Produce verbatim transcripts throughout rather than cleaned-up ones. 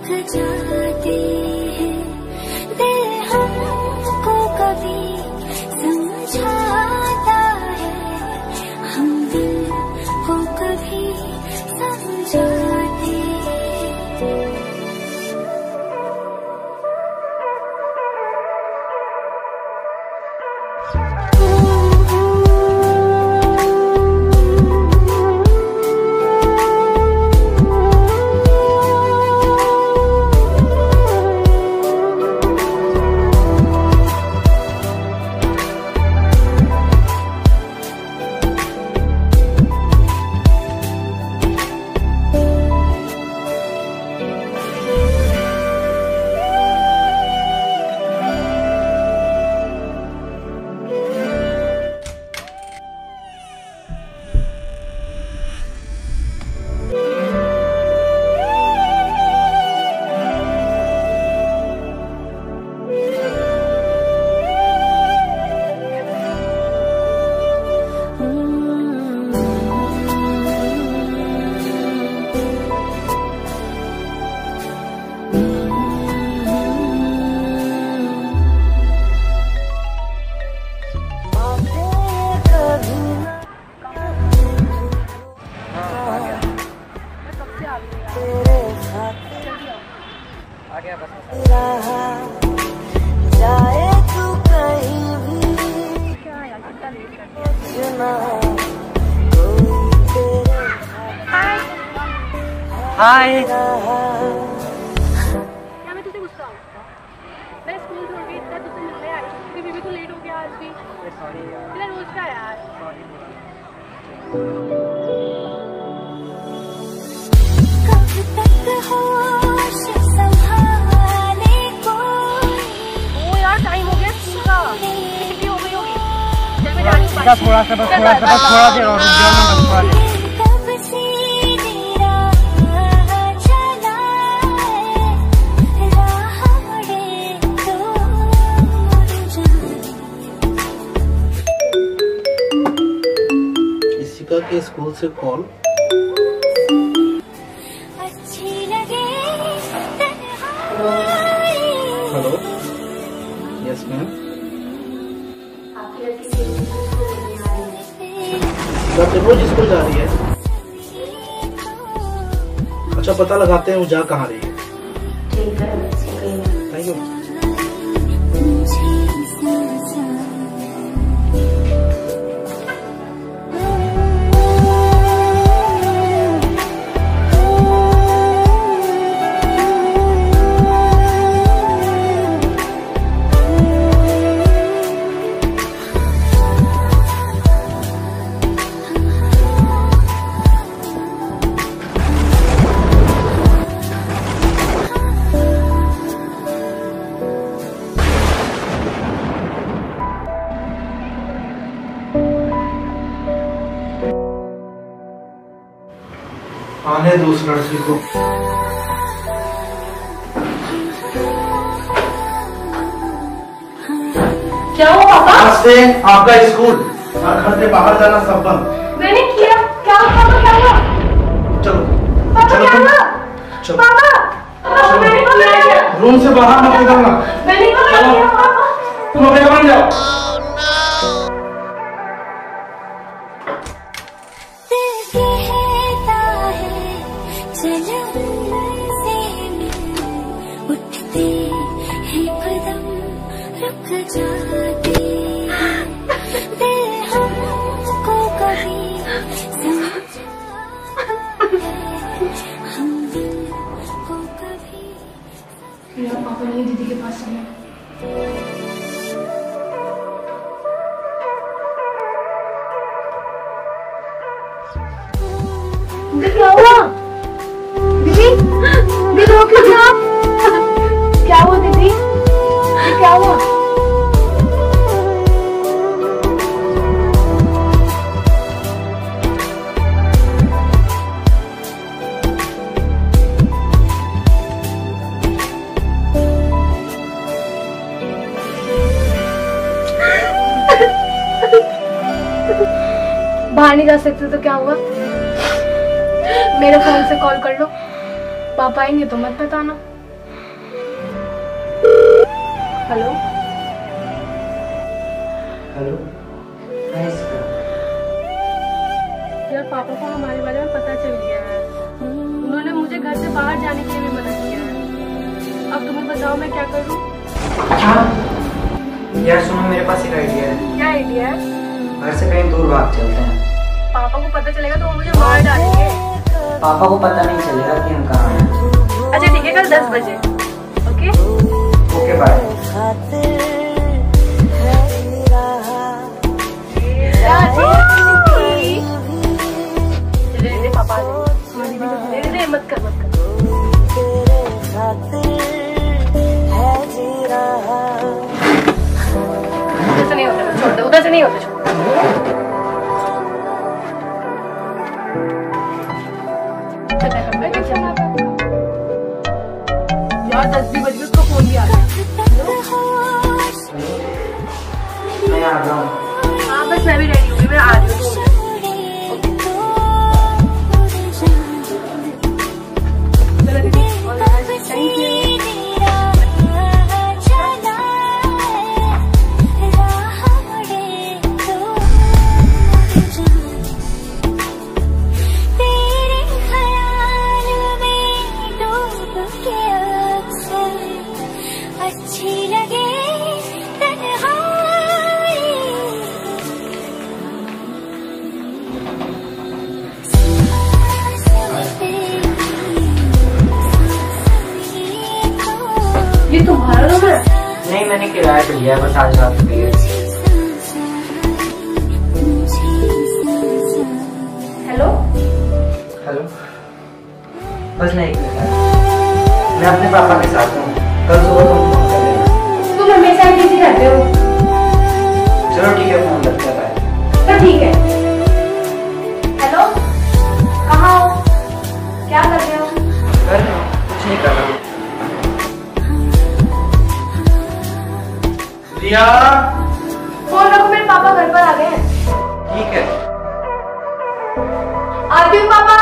रुक जाते हैं, दिल हमको कभी समझाता है, हम दिल को कभी समझाते हैं। जाए तू कहीं भी, हाय। क्या मैं तुझसे गुस्सा हूँ? मैं स्कूल छोड़ के इतना तुझसे मिलने आई, फिर भी तो लेट हो गया आज भी। सॉरी यार। तेरा रोज का यार। सॉरी। कब तक होश संभाले कोई, ओ यार टाइम हो गया स्कूल का, छुट्टी हो गई होगी। चल मैं जाती हूँ। थोड़ा सा बस थोड़ा सा बस थोड़ा देर और रुक जाओ ना, बस थोड़ा देर। के स्कूल से कॉल। Hello, yes ma'am. रोज स्कूल जा रही है? अच्छा, पता लगाते हैं वो जा कहाँ रही है। ठीक है, थैंक यू। आने दो उस लड़की को। क्या हुआ पापा? आज से आपका स्कूल और घर से बाहर जाना सब बंद। मैंने किया क्या? पापा क्या हुआ? चलो पापा चलो क्या तुम हुआ? चलो पापा पापा मैंने किया। रूम से बाहर मत निकलना। मैंने किया पापा। तुम अपने कमरे में जाओ। उठते हैं कदम, रुक जाते हैं, दिल हमको कभी समझाता है, हम दिल को कभी। यार पापा नहीं दीदी के पास है। क्या हुआ दीदी? दीदी रो क्यों रही आप? क्या हुआ दीदी? क्या हुआ? बाहर नहीं जा सकते तो क्या हुआ? मेरे फोन से कॉल कर लो, पापा आएंगे तो मत बताना। Hello hello. यार पापा को हमारे बारे में पता चल गया है। उन्होंने मुझे घर से बाहर जाने के लिए भी मना किया है। अब तुम्हें बताओ मैं क्या करूं? यार सुनो, मेरे पास एक आइडिया है। क्या आइडिया है? घर से कहीं दूर भाग चलते हैं। पापा को पता चलेगा तो वो मुझे मार डालेंगे। पापा को पता नहीं चलेगा कि हम कहाँ हैं। अच्छा ठीक है, कल दस बजे। Okay okay bye. पापा मत कर मत कर। उधर से नहीं होता, छोड़ दे। उधर से नहीं होता, छोड़ यार। दस भी बज गए, उसको फोन भी आ गया। मैं आ रहा हूँ। हाँ बस मैं भी रेडी हूँ, मैं आ रही हूँ। Thank you. अच्छी लगे तन्हाई, ये तुम्हारा रूम है? नहीं, मैंने किराया पे लिया है, बस आज रात के लिए। Hello hello. बस नहीं, एक मिनट। मैं अपने पापा के साथ हूँ। कल सुबह तुम फोन कर देना। तुम हमेशा बिजी रहते हो। चलो ठीक है, फोन रखते हैं। बाय। तो ठीक है। हेलो, कहाँ हो? क्या कर रहे हो? कर रहा हूँ, कुछ नहीं कर रहा हूँ। रिया, फोन रखो, मेरे पापा घर पर आ गए हैं। ठीक है। आती हूँ पापा।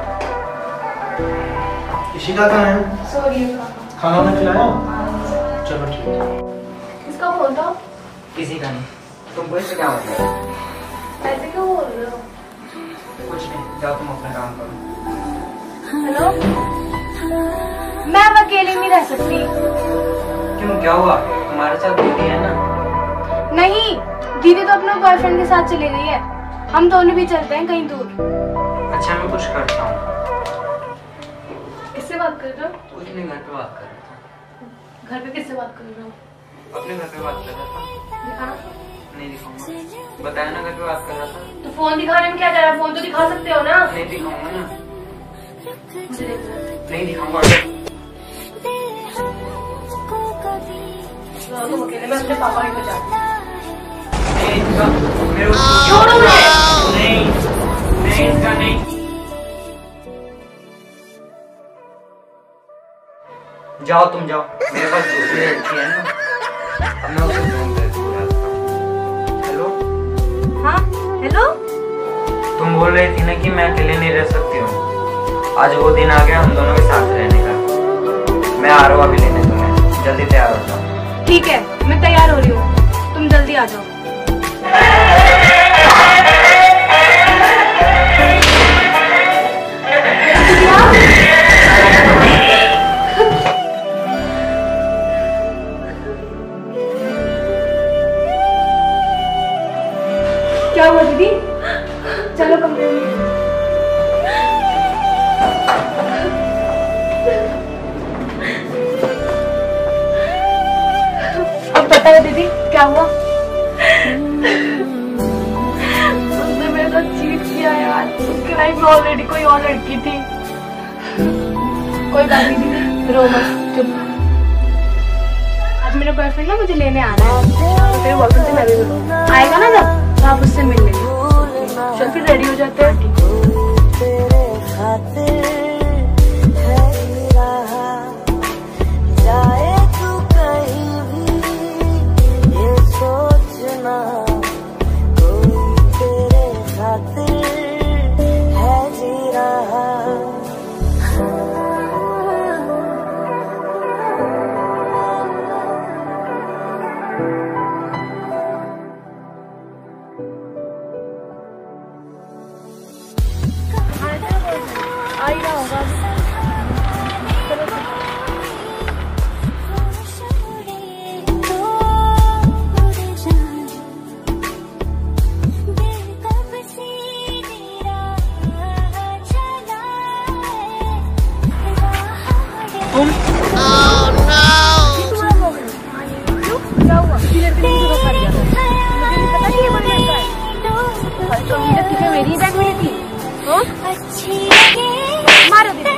इशिका कहाँ है? सॉरी पापा। खाना वाना खिलाया? चलो ठीक है। किसका फोन था? किसी का नहीं। तुमको इससे क्या मतलब? ऐसे क्यों बोल रहे हो? कुछ नहीं, जाओ तुम अपना काम करो। हेलो, मैं अब अकेले नहीं रह सकती। क्यों, क्या हुआ? तुम्हारे साथ दीदी है ना? नहीं, दीदी तो अपने बॉयफ्रेंड के साथ चली गई है। हम दोनों भी चलते हैं कहीं दूर। अच्छा, मैं कुछ करता हूँ। किससे बात कर रहे हो? कुछ नहीं, घर पे बात कर रहा था। घर पे किससे बात कर रहे हो? अपने घर पे बात कर रहा था। दिखाना। नहीं दिखाऊंगा। बताया ना, घर पे बात कर रहा था। तो फोन दिखाने में क्या जा रहा है? फोन तो दिखा सकते हो ना। नहीं दिखाऊंगा ना। मुझे देखना है। नहीं दिखाऊंगा। तो तुम अकेले, मैं अपने पापा के जाती हूँ। नहीं, इसका मेरे को छोड़ो मुझे। नहीं, नहीं, इसका नहीं। जाओ तुम जाओ, मेरे पास दूसरी लड़की है ना, अब मैं उसे फोन करके बुलाता हूँ। हेलो। हाँ हेलो। तुम बोल रही थी ना कि मैं अकेले नहीं रह सकती हूँ। आज वो दिन आ गया हम दोनों के साथ रहने का। मैं आ रहा हूँ अभी लेने तुम्हें। जल्दी तैयार हो जाओ। ठीक है, मैं तैयार हो रही हूँ, तुम जल्दी आ जाओ। क्या हुआ दीदी? चलो कमरे में। अब पता है दीदी क्या हुआ? उसने मेरे साथ चीट किया यार। उसके लाइफ में ऑलरेडी कोई और लड़की थी। कोई बात नहीं दीदी, रो मत, चुप। अब मेरा बॉयफ्रेंड ना मुझे लेने आ रहा है। तो तेरे बॉयफ्रेंड से मैं भी मिलूं। आएगा ना जब, तो आप उससे मिल लेंगे। चल फिर रेडी हो जाते हैं। आ ही रहा होगा। चलो क्या हुआ? मेरी बैग में थी। मारो